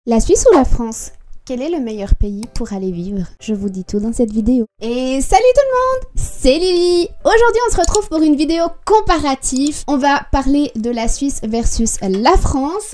La Suisse ou la France? Quel est le meilleur pays pour aller vivre? Je vous dis tout dans cette vidéo. Et salut tout le monde, c'est Lily. Aujourd'hui on se retrouve pour une vidéo comparative. On va parler de la Suisse versus la France.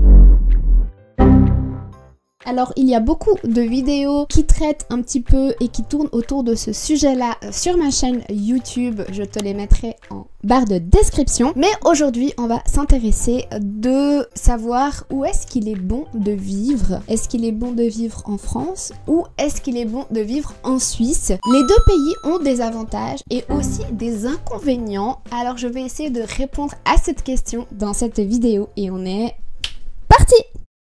Alors il y a beaucoup de vidéos qui traitent un petit peu et qui tournent autour de ce sujet-là sur ma chaîne YouTube. Je te les mettrai en barre de description. Mais aujourd'hui on va s'intéresser de savoir où est-ce qu'il est bon de vivre. Est-ce qu'il est bon de vivre en France ou est-ce qu'il est bon de vivre en Suisse? Les deux pays ont des avantages et aussi des inconvénients. Alors je vais essayer de répondre à cette question dans cette vidéo et on est parti!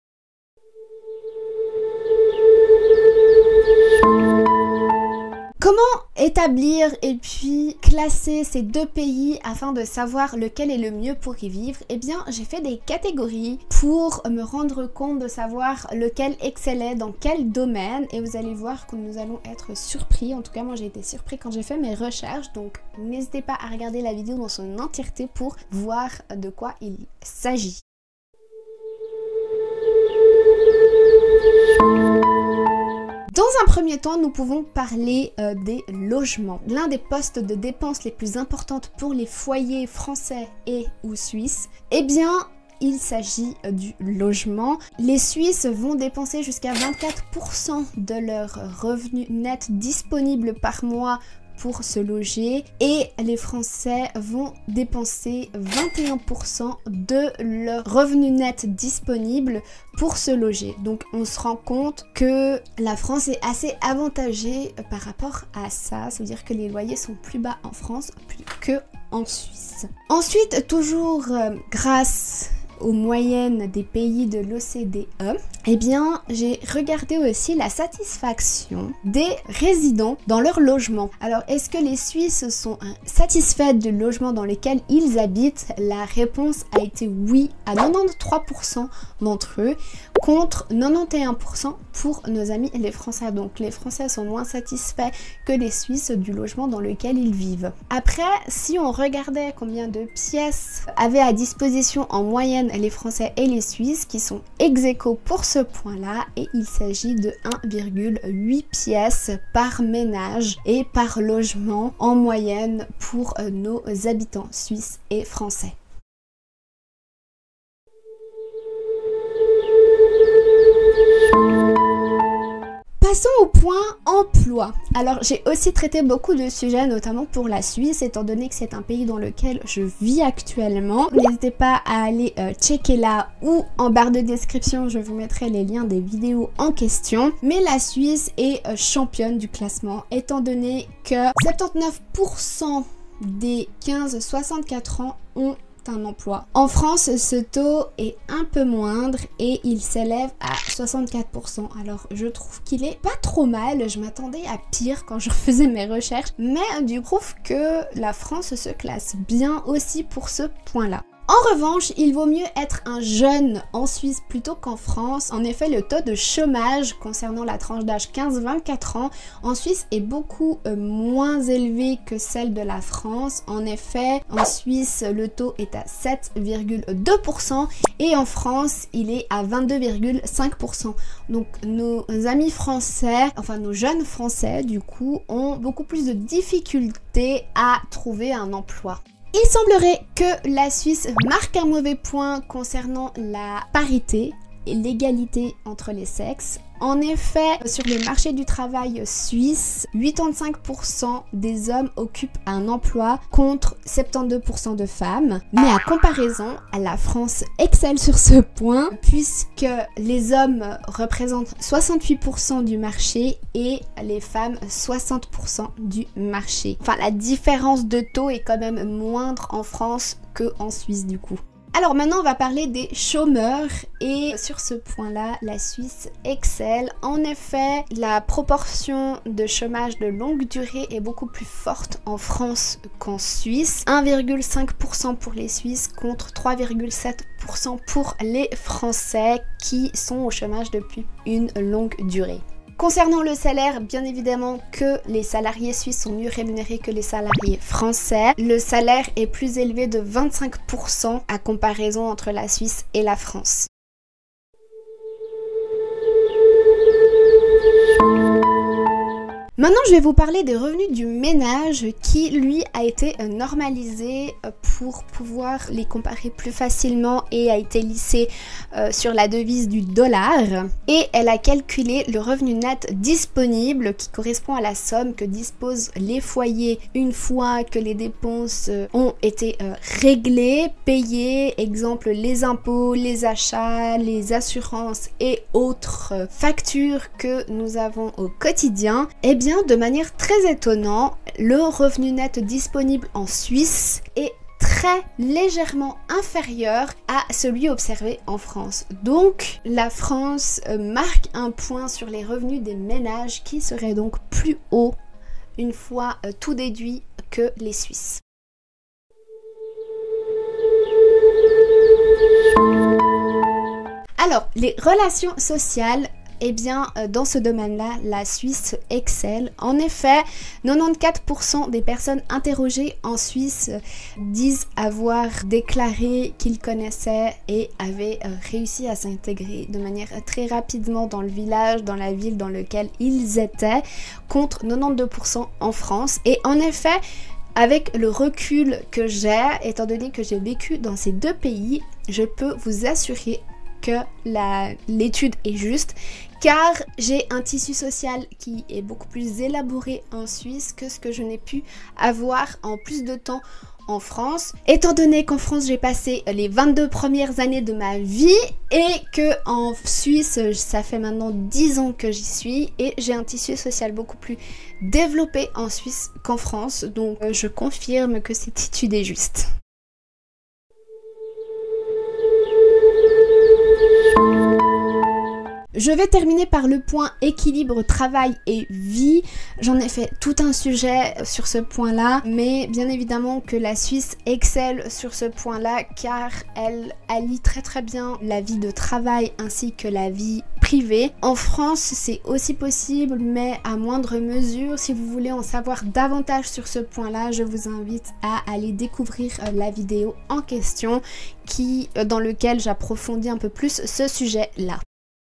Comment établir et puis classer ces deux pays afin de savoir lequel est le mieux pour y vivre? Eh bien, j'ai fait des catégories pour me rendre compte de savoir lequel excellait dans quel domaine et vous allez voir que nous allons être surpris. En tout cas, moi j'ai été surpris quand j'ai fait mes recherches, donc n'hésitez pas à regarder la vidéo dans son entièreté pour voir de quoi il s'agit. Dans un premier temps, nous pouvons parler des logements. L'un des postes de dépenses les plus importantes pour les foyers français et ou suisses, eh bien, il s'agit du logement. Les Suisses vont dépenser jusqu'à 24% de leur revenu net disponible par mois pour se loger et les Français vont dépenser 21% de leur revenu net disponible pour se loger. Donc on se rend compte que la France est assez avantagée par rapport à ça. Ça veut dire que les loyers sont plus bas en France que en Suisse. Ensuite, toujours grâce aux moyennes des pays de l'OCDE, eh bien, j'ai regardé aussi la satisfaction des résidents dans leur logement. Alors, est-ce que les Suisses sont satisfaits du logement dans lequel ils habitent? La réponse a été oui à 93% d'entre eux, contre 91% pour nos amis les Français. Donc, les Français sont moins satisfaits que les Suisses du logement dans lequel ils vivent. Après, si on regardait combien de pièces avaient à disposition en moyenne les Français et les Suisses, qui sont ex-aequo pour ce point-là, et il s'agit de 1,8 pièces par ménage et par logement en moyenne pour nos habitants suisses et français. Passons au point emploi. Alors j'ai aussi traité beaucoup de sujets, notamment pour la Suisse, étant donné que c'est un pays dans lequel je vis actuellement. N'hésitez pas à aller checker là ou en barre de description, je vous mettrai les liens des vidéos en question. Mais la Suisse est championne du classement, étant donné que 79% des 15-64 ans ont un emploi. En France, ce taux est un peu moindre et il s'élève à 64%. Alors je trouve qu'il est pas trop mal, je m'attendais à pire quand je faisais mes recherches, mais du coup que la France se classe bien aussi pour ce point-là. En revanche, il vaut mieux être un jeune en Suisse plutôt qu'en France. En effet, le taux de chômage concernant la tranche d'âge 15-24 ans en Suisse est beaucoup moins élevé que celle de la France. En effet, en Suisse, le taux est à 7,2% et en France, il est à 22,5%. Donc nos amis français, enfin nos jeunes français du coup, ont beaucoup plus de difficultés à trouver un emploi. Il semblerait que la Suisse marque un mauvais point concernant la parité et l'égalité entre les sexes. En effet, sur le marché du travail suisse, 85% des hommes occupent un emploi contre 72% de femmes. Mais à comparaison, la France excelle sur ce point puisque les hommes représentent 68% du marché et les femmes 60% du marché. Enfin, la différence de taux est quand même moindre en France qu'en Suisse du coup. Alors maintenant on va parler des chômeurs et sur ce point-là la Suisse excelle. En effet, la proportion de chômage de longue durée est beaucoup plus forte en France qu'en Suisse. 1,5% pour les Suisses contre 3,7% pour les Français qui sont au chômage depuis une longue durée. Concernant le salaire, bien évidemment que les salariés suisses sont mieux rémunérés que les salariés français. Le salaire est plus élevé de 25% à comparaison entre la Suisse et la France. Maintenant, je vais vous parler des revenus du ménage qui, lui, a été normalisé pour pouvoir les comparer plus facilement et a été lissé sur la devise du dollar. Et elle a calculé le revenu net disponible qui correspond à la somme que disposent les foyers une fois que les dépenses ont été réglées, payées, exemple les impôts, les achats, les assurances et autres factures que nous avons au quotidien. Et bien, de manière très étonnante, le revenu net disponible en Suisse est très légèrement inférieur à celui observé en France. Donc, la France marque un point sur les revenus des ménages qui seraient donc plus hauts une fois tout déduit que les Suisses. Alors, les relations sociales, eh bien, dans ce domaine-là, la Suisse excelle. En effet, 94% des personnes interrogées en Suisse disent avoir déclaré qu'ils connaissaient et avaient réussi à s'intégrer de manière très rapidement dans le village, dans la ville dans laquelle ils étaient, contre 92% en France. Et en effet, avec le recul que j'ai, étant donné que j'ai vécu dans ces deux pays, je peux vous assurer que l'étude est juste, car j'ai un tissu social qui est beaucoup plus élaboré en Suisse que ce que je n'ai pu avoir en plus de temps en France, étant donné qu'en France j'ai passé les 22 premières années de ma vie et que en Suisse ça fait maintenant 10 ans que j'y suis et j'ai un tissu social beaucoup plus développé en Suisse qu'en France, donc je confirme que cette étude est juste. Je vais terminer par le point équilibre travail et vie. J'en ai fait tout un sujet sur ce point-là, mais bien évidemment que la Suisse excelle sur ce point-là car elle allie très bien la vie de travail ainsi que la vie privée. En France, c'est aussi possible, mais à moindre mesure. Si vous voulez en savoir davantage sur ce point-là, je vous invite à aller découvrir la vidéo en question dans lequel j'approfondis un peu plus ce sujet-là.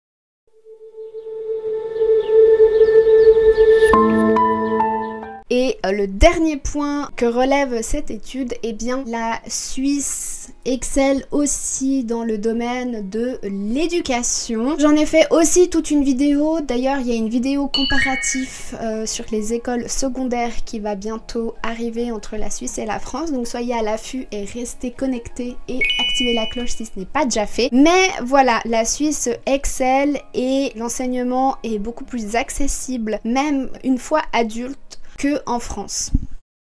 Et le dernier point que relève cette étude, eh bien la Suisse excelle aussi dans le domaine de l'éducation. J'en ai fait aussi toute une vidéo, d'ailleurs il y a une vidéo comparative sur les écoles secondaires qui va bientôt arriver entre la Suisse et la France, donc soyez à l'affût et restez connectés et activez la cloche si ce n'est pas déjà fait. Mais voilà, la Suisse excelle et l'enseignement est beaucoup plus accessible, même une fois adulte, qu'en France.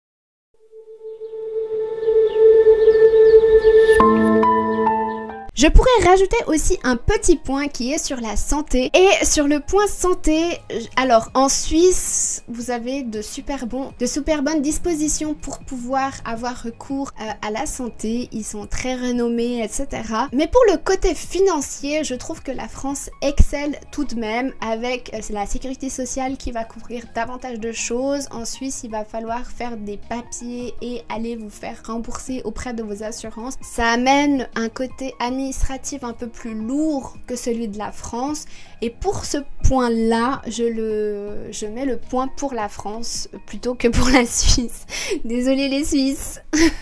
Je pourrais rajouter aussi un petit point qui est sur la santé. Et sur le point santé, alors en Suisse, vous avez de super bonnes dispositions pour pouvoir avoir recours à la santé. Ils sont très renommés, etc. Mais pour le côté financier, je trouve que la France excelle tout de même avec la sécurité sociale qui va couvrir davantage de choses. En Suisse, il va falloir faire des papiers et aller vous faire rembourser auprès de vos assurances. Ça amène un côté administratif un peu plus lourd que celui de la France, et pour ce point là je mets le point pour la France plutôt que pour la Suisse. Désolée les Suisses.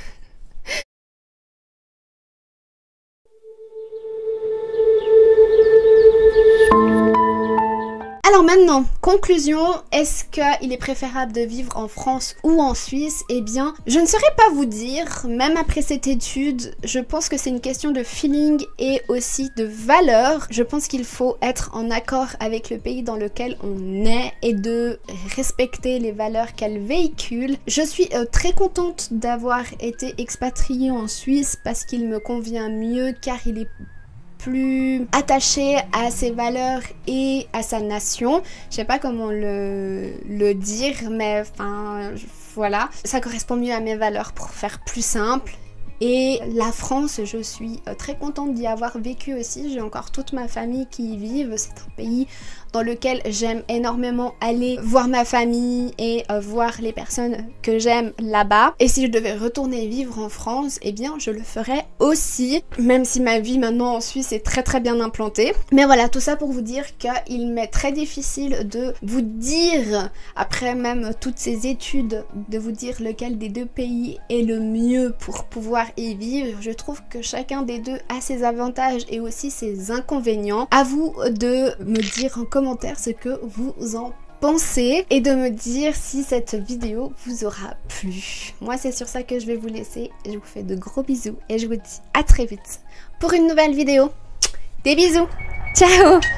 Alors maintenant, conclusion, est-ce qu'il est préférable de vivre en France ou en Suisse? Eh bien, je ne saurais pas vous dire, même après cette étude, je pense que c'est une question de feeling et aussi de valeur. Je pense qu'il faut être en accord avec le pays dans lequel on est et de respecter les valeurs qu'elle véhicule. Je suis très contente d'avoir été expatriée en Suisse parce qu'il me convient mieux car il est plus attaché à ses valeurs et à sa nation. Je sais pas comment le dire, mais enfin voilà, ça correspond mieux à mes valeurs pour faire plus simple. Et la France, je suis très contente d'y avoir vécu aussi. J'ai encore toute ma famille qui y vit. C'est un pays dans lequel j'aime énormément aller voir ma famille et voir les personnes que j'aime là-bas. Et si je devais retourner vivre en France, eh bien je le ferais aussi, même si ma vie maintenant en Suisse est très bien implantée. Mais voilà, tout ça pour vous dire qu'il m'est très difficile de vous dire, après même toutes ces études, de vous dire lequel des deux pays est le mieux pour pouvoir y vivre. Je trouve que chacun des deux a ses avantages et aussi ses inconvénients. À vous de me dire en commentaire ce que vous en pensez et de me dire si cette vidéo vous aura plu. Moi c'est sur ça que je vais vous laisser. Je vous fais de gros bisous et je vous dis à très vite pour une nouvelle vidéo. Des bisous. Ciao.